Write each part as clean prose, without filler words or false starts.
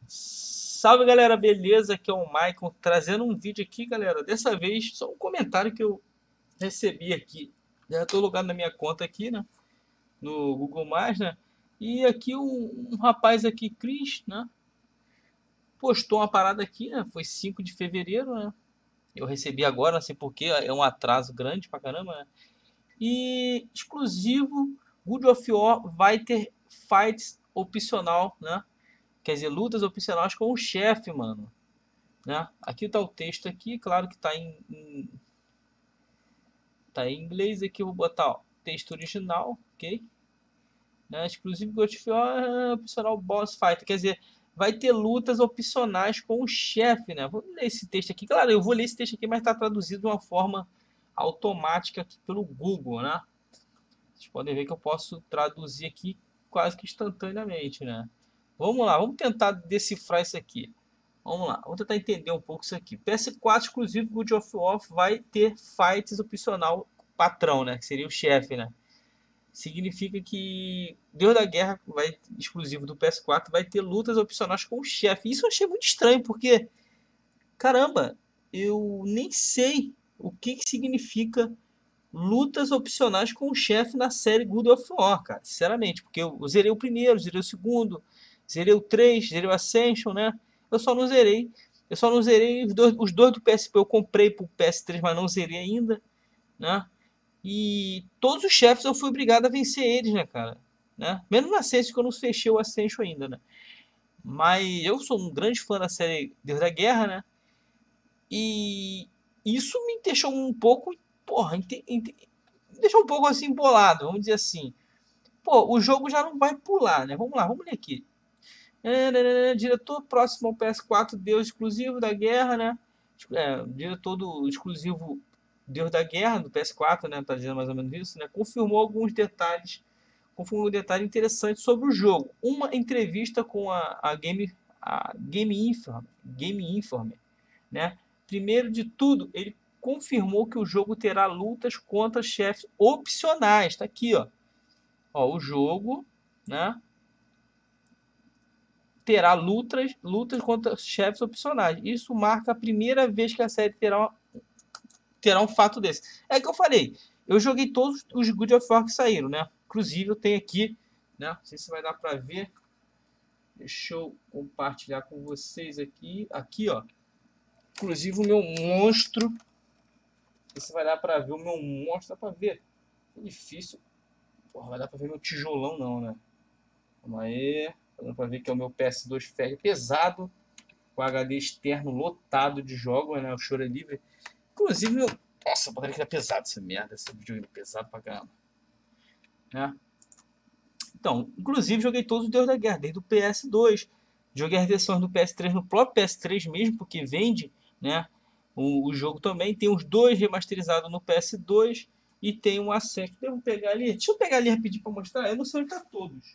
Salve galera, beleza? Aqui é o Maicon trazendo um vídeo aqui, galera. Dessa vez, só um comentário que eu recebi aqui. Já estou logado na minha conta aqui, né? No Google+, né? E aqui um rapaz aqui, Cris, né? Postou uma parada aqui, né? Foi 5 de fevereiro, né? Eu recebi agora, não sei porquê, é um atraso grande pra caramba, né? E exclusivo, God of War vai ter fights opcional, né? Quer dizer, lutas opcionais com o chefe, mano. Né? Aqui está o texto aqui, claro que está tá em inglês aqui, eu vou botar ó, texto original, ok? Né? Exclusivo God of War, opcional boss fight, quer dizer, vai ter lutas opcionais com o chefe, né? Vou ler esse texto aqui, claro, eu vou ler esse texto aqui, mas está traduzido de uma forma automática aqui pelo Google, né? Vocês podem ver que eu posso traduzir aqui quase que instantaneamente, né? Vamos lá, vamos tentar decifrar isso aqui. Vamos lá, vamos tentar entender um pouco isso aqui. PS4 exclusivo God of War vai ter fights opcional patrão, né? Que seria o chefe, né? Significa que Deus da Guerra vai exclusivo do PS4 vai ter lutas opcionais com o chefe. Isso eu achei muito estranho porque, caramba, eu nem sei o que significa lutas opcionais com o chefe na série God of War, cara. Sinceramente, porque eu zerei o primeiro, zerei o segundo, zerei o 3, zerei o Ascension, né? Eu só não zerei. Eu só não zerei os dois do PSP. Eu comprei pro PS3, mas não zerei ainda, né? E todos os chefes eu fui obrigado a vencer eles, né, cara? Né? Menos no Ascension, que eu não fechei o Ascension ainda, né? Mas eu sou um grande fã da série Deus da Guerra, né? E isso me deixou um pouco, porra, deixou um pouco assim bolado, vamos dizer assim. Pô, o jogo já não vai pular, né? Vamos lá, vamos ler aqui. Diretor próximo ao PS4, Deus exclusivo da guerra, né? Diretor do exclusivo Deus da Guerra, do PS4, né? Tá dizendo mais ou menos isso, né? Confirmou alguns detalhes, confirmou um detalhe interessante sobre o jogo. Uma entrevista com a Game Informer, né? Primeiro de tudo, ele confirmou que o jogo terá lutas contra chefes opcionais. Tá aqui, ó, o jogo, né? Terá lutas contra chefes opcionais. Isso marca a primeira vez que a série terá um fato desse. É que eu falei, eu joguei todos os God of War que saíram, né? Inclusive eu tenho aqui, né? Não sei se vai dar para ver. Deixa eu compartilhar com vocês aqui. Aqui, ó. Inclusive o meu monstro. Não sei se vai dar para ver o meu monstro. Dá para ver. É difícil. Porra, vai dar para ver meu tijolão não, né? Calma aí. Dá para ver que é o meu PS2 ferro pesado. Com HD externo lotado de jogos, né? O choro é livre. Inclusive, meu... Nossa, poderia que era pesado essa merda, esse videogame pesado pra caramba. Né? Então, inclusive joguei todos os Deus da Guerra, desde o PS2. Joguei as versões do PS3 no próprio PS3 mesmo, porque vende, né? O jogo também. Tem os dois remasterizados no PS2 e tem um A7. Devo pegar ali. Deixa eu pegar ali rapidinho pra mostrar. Eu não sei onde tá todos.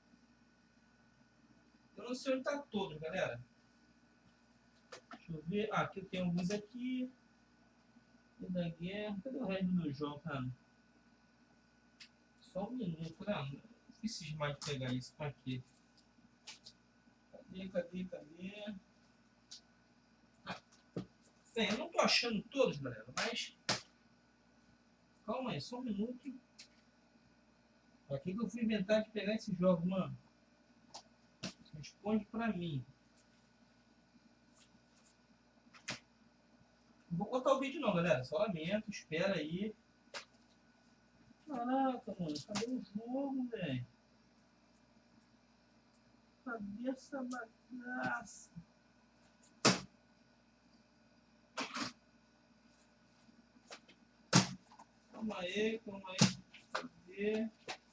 Eu não sei onde tá todos, galera. Deixa eu ver. Ah, aqui eu tenho alguns aqui. Da guerra. Cadê o resto do jogo, cara? Só um minuto, né? Não preciso mais pegar isso pra quê? Cadê? Bem, eu não tô achando todos, galera, mas. Calma aí, só um minuto. Pra que eu fui inventar de pegar esse jogo, mano? Responde pra mim. Não vou contar o vídeo não, galera. Só lamento, espera aí. Caraca, mano, cadê o jogo, velho? Cadê essa bagaça? Calma aí. Cadê?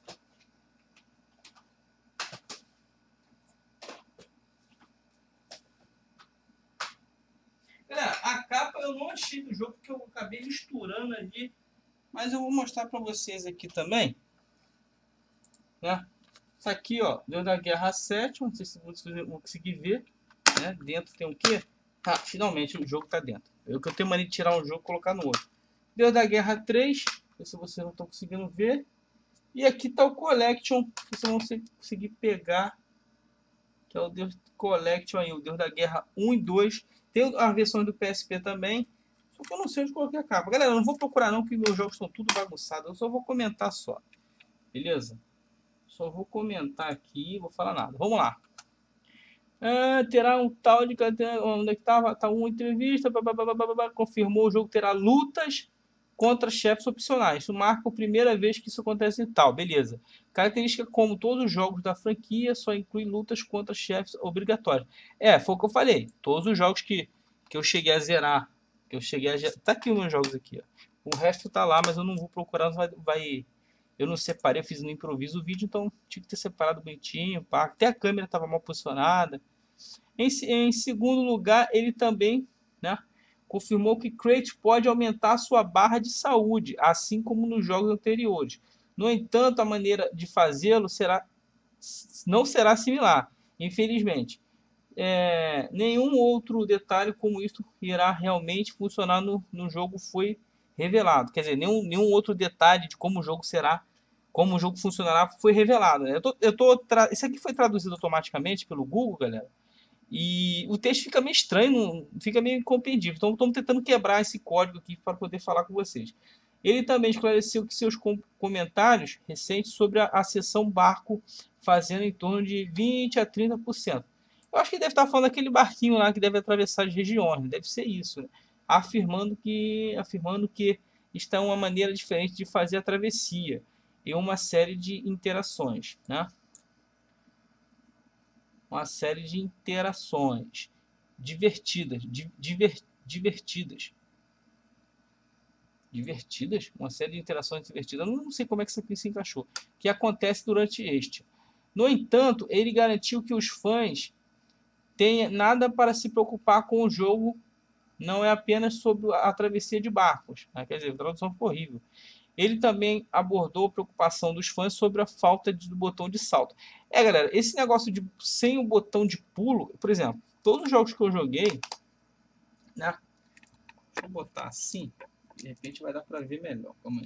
Galera, a capa eu não achei do jogo porque eu acabei misturando ali. Mas eu vou mostrar pra vocês aqui também. Né? Isso aqui, ó, Deus da Guerra 7, não sei se vocês vão conseguir ver, né? Dentro tem o quê? Ah, finalmente o jogo tá dentro. Eu que eu tenho mania de tirar um jogo e colocar no outro. Deus da Guerra 3, se vocês não estão conseguindo ver. E aqui tá o Collection, que vocês vão conseguir pegar. que é o Deus Collection aí, o Deus da Guerra 1 e 2. Tem a versão do PSP também, só que eu não sei onde coloquei a capa. Galera, eu não vou procurar não, porque meus jogos estão tudo bagunçados, eu só vou comentar só, beleza? Só vou comentar aqui, vou falar nada. Vamos lá. Terá um tal de... Onde é que estava? Tá uma entrevista, confirmou o jogo terá lutas contra chefes opcionais. Isso marca a primeira vez que isso acontece em tal. Beleza. Característica como todos os jogos da franquia, só inclui lutas contra chefes obrigatórios. Foi o que eu falei. Todos os jogos que eu cheguei a zerar. Tá aqui os meus jogos aqui. Ó. O resto tá lá, mas eu não vou procurar. Eu não separei, eu fiz no improviso o vídeo, então tinha que ter separado bonitinho. Pá. Até a câmera estava mal posicionada. Em segundo lugar, ele também, né, confirmou que Kratos pode aumentar sua barra de saúde, assim como nos jogos anteriores. No entanto, a maneira de fazê-lo não será similar, infelizmente. Nenhum outro detalhe como isso irá realmente funcionar no jogo foi revelado. Quer dizer, nenhum outro detalhe de como o jogo funcionará foi revelado. Né? Isso aqui foi traduzido automaticamente pelo Google, galera. E o texto fica meio estranho, fica meio incompreensível. Então, estamos tentando quebrar esse código aqui para poder falar com vocês. Ele também esclareceu que seus comentários recentes sobre a seção barco fazendo em torno de 20 a 30%. Eu acho que ele deve estar falando daquele barquinho lá que deve atravessar as regiões. Deve ser isso. Né? Afirmando que está uma maneira diferente de fazer a travessia e uma série de interações. Né? Uma série de interações divertidas, uma série de interações divertidas. Eu não sei como é que isso aqui se encaixou, que acontece durante este. No entanto, ele garantiu que os fãs têm nada para se preocupar com o jogo, não é apenas sobre a travessia de barcos. Quer dizer, a tradução ficou horrível. Ele também abordou a preocupação dos fãs sobre a falta do botão de salto. Galera, esse negócio de sem o botão de pulo, por exemplo, todos os jogos que eu joguei, né? Deixa eu botar assim, de repente vai dar para ver melhor. Calma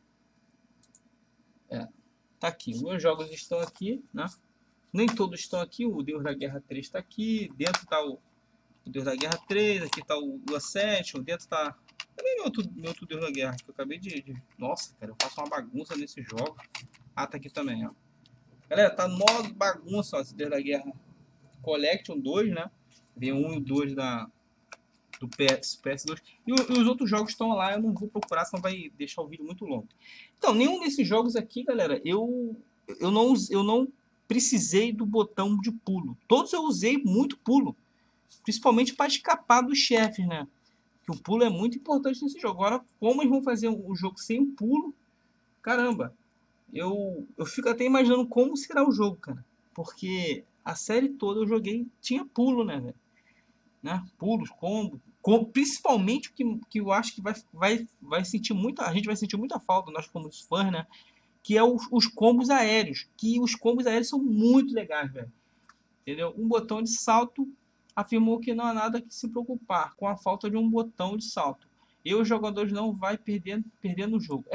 aí. Tá aqui, os meus jogos estão aqui, né? Nem todos estão aqui, o Deus da Guerra 3 está aqui, dentro tá o Deus da Guerra 3, aqui está o Ascension, dentro tá... Também meu outro Deus da Guerra, que eu acabei de... Nossa, cara, eu faço uma bagunça nesse jogo. Tá aqui também, ó. Galera, tá modo bagunça, ó, esse Deus da Guerra Collection 2, né? Vem o 1 e o 2 do PS2. E os outros jogos estão lá, eu não vou procurar, senão vai deixar o vídeo muito longo. Então, nenhum desses jogos aqui, galera, eu não precisei do botão de pulo. Todos eu usei muito pulo. Principalmente para escapar dos chefes, né? Que o pulo é muito importante nesse jogo. Agora, como eles vão fazer um jogo sem pulo? Caramba, eu fico até imaginando como será o jogo, cara. Porque a série toda eu joguei, tinha pulo, né, velho? Né? Pulos, combos. Principalmente o que eu acho que vai sentir muita. A gente vai sentir muita falta, nós como fãs, né? Que é os combos aéreos. Que os combos aéreos são muito legais, velho. Entendeu? Um botão de salto afirmou que não há nada que se preocupar com a falta de um botão de salto. E os jogadores não vai perdendo o jogo.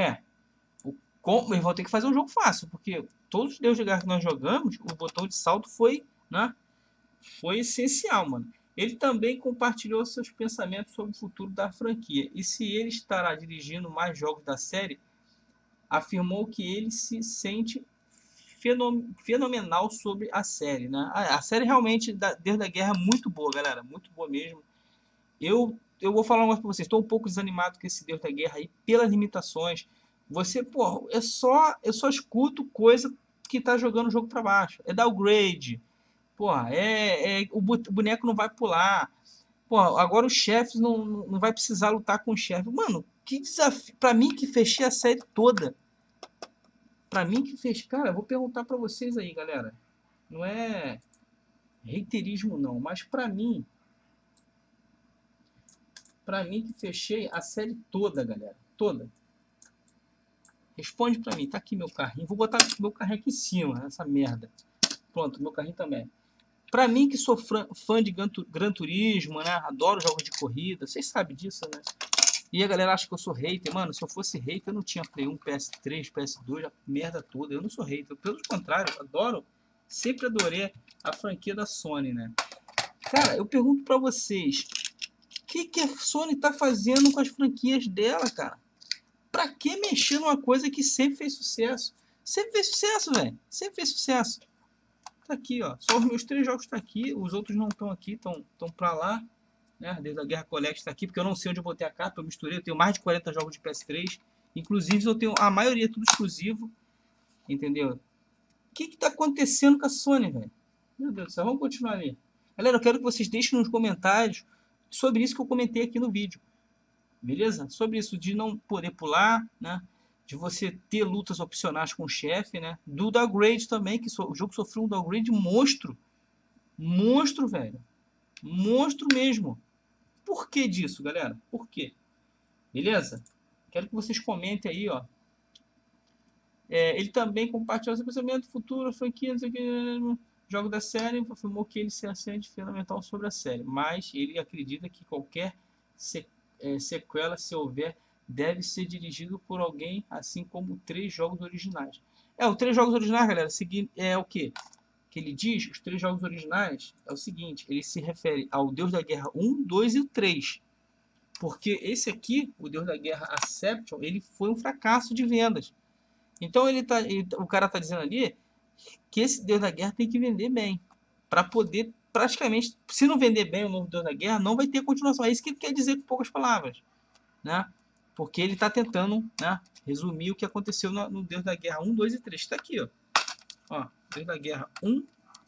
Eles vão ter que fazer um jogo fácil, porque todos os Deus de Guerra que nós jogamos, o botão de salto foi essencial, mano. Ele também compartilhou seus pensamentos sobre o futuro da franquia. E se ele estará dirigindo mais jogos da série, afirmou que ele se sente fenomenal sobre a série, né? A série realmente, Deus da Guerra, é muito boa, galera. Muito boa mesmo. Eu vou falar uma coisa pra vocês. Estou um pouco desanimado com esse Deus da Guerra aí, pelas limitações. Você, pô, eu só escuto coisa que tá jogando o jogo para baixo. É downgrade. Porra, o boneco não vai pular. Porra, agora os chefes não vai precisar lutar com o chefe. Mano, que desafio. Pra mim que fechei a série toda. Pra mim que fez, cara, eu vou perguntar pra vocês aí, galera. Não é reiterismo não, mas pra mim que fechei a série toda, galera, toda. Responde pra mim, tá aqui meu carrinho. Vou botar meu carrinho aqui em cima, essa merda. Pronto, meu carrinho também. Pra mim que sou fã de Gran Turismo, né? Adoro jogos de corrida, vocês sabem disso, né? E a galera acha que eu sou hater. Mano, se eu fosse hater, eu não tinha Play 1, PS3, PS2, a merda toda. Eu não sou hater. Pelo contrário, eu adoro Sempre adorei a franquia da Sony, né? Cara, eu pergunto pra vocês, o que a Sony tá fazendo com as franquias dela, cara? Pra que mexer numa coisa que sempre fez sucesso? Sempre fez sucesso, velho. Sempre fez sucesso. Tá aqui, ó. Só os meus 3 jogos tá aqui. Os outros não estão aqui, estão pra lá. Né? Desde a Guerra Collect tá aqui, porque eu não sei onde eu botei a capa. Eu misturei. Eu tenho mais de 40 jogos de PS3. Inclusive, eu tenho a maioria tudo exclusivo. Entendeu? O que tá acontecendo com a Sony, velho? Meu Deus do céu. Vamos continuar ali. Galera, eu quero que vocês deixem nos comentários sobre isso que eu comentei aqui no vídeo. Beleza? Sobre isso de não poder pular, né? De você ter lutas opcionais com o chefe, né? Do downgrade também, que o jogo sofreu um downgrade monstro. Monstro, velho. Monstro mesmo. Por que disso, galera? Por quê? Beleza? Quero que vocês comentem aí, ó. Ele também compartilhou seu pensamento futuro, franquia, não sei o que, jogo da série, afirmou que ele se assente fundamental sobre a série, mas ele acredita que qualquer sequela, se houver, deve ser dirigido por alguém, assim como 3 jogos originais. Os 3 jogos originais, galera, é o que? Que ele diz, os 3 jogos originais, é o seguinte, ele se refere ao Deus da Guerra 1, 2 e o 3. Porque esse aqui, o Deus da Guerra Ascension, ele foi um fracasso de vendas. Então o cara está dizendo ali que esse Deus da Guerra tem que vender bem. Para poder, praticamente, se não vender bem o novo Deus da Guerra, não vai ter continuação. É isso que ele quer dizer com poucas palavras. Né? Porque ele está tentando, né, resumir o que aconteceu no Deus da Guerra 1, 2 e 3. Está aqui, ó. Deus da Guerra 1.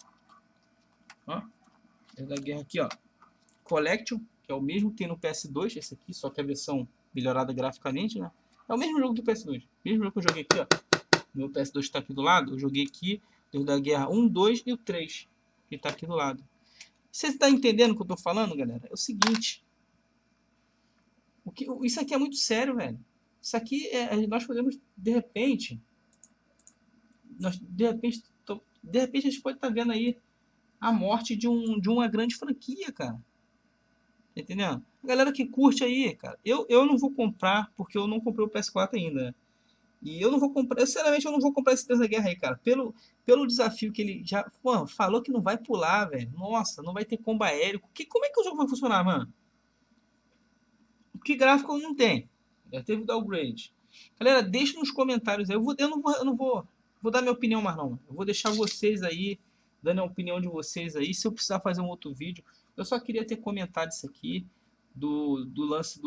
Ó. Deus da Guerra aqui, ó. Collection, que é o mesmo que tem no PS2, esse aqui, só que a versão melhorada graficamente, né? É o mesmo jogo do PS2. Mesmo jogo que eu joguei aqui, ó. Meu PS2 está aqui do lado. Eu joguei aqui Deus da Guerra 1, 2 e o 3, que está aqui do lado. Você está entendendo o que eu estou falando, galera? É o seguinte. Isso aqui é muito sério, velho. Isso aqui, nós podemos, de repente... de repente a gente pode estar vendo aí a morte de uma grande franquia, cara. Tá entendendo? A galera que curte aí, cara. Eu não vou comprar, porque eu não comprei o PS4 ainda, né? E eu não vou comprar, sinceramente, eu não vou comprar esse Deus da Guerra aí, cara. Pelo desafio que ele já falou que não vai pular, velho. Nossa, não vai ter combo aéreo. Como é que o jogo vai funcionar, mano? Que gráfico não tem. Já teve downgrade. Galera, deixa nos comentários aí. Eu não vou dar minha opinião mais não. Eu vou deixar vocês aí, dando a opinião de vocês aí. Se eu precisar fazer um outro vídeo, eu só queria ter comentado isso aqui, do lance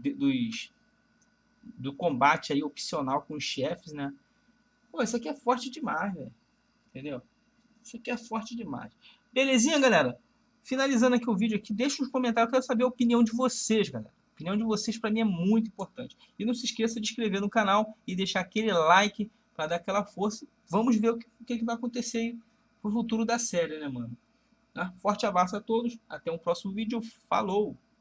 do combate aí opcional com os chefes, né? Pô, isso aqui é forte demais, velho. Entendeu? Isso aqui é forte demais. Belezinha, galera? Finalizando aqui o vídeo aqui, deixa nos comentários, eu quero saber a opinião de vocês, galera. A opinião de vocês para mim é muito importante. E não se esqueça de inscrever no canal e deixar aquele like para dar aquela força. Vamos ver o que vai acontecer aí pro futuro da série, né, mano? Forte abraço a todos, até um próximo vídeo. Falou!